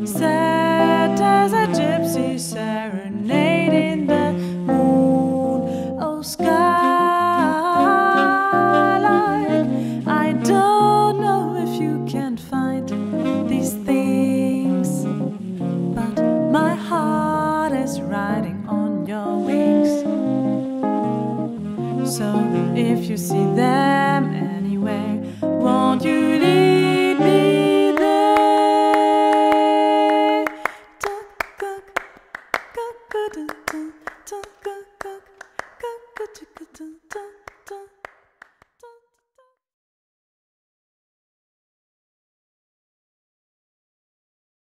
sad as a gypsy serenading the moon. Oh, skylight, I don't know if you can find these things, but my heart is riding on your wings. So if you see them anywhere, won't you lead me there?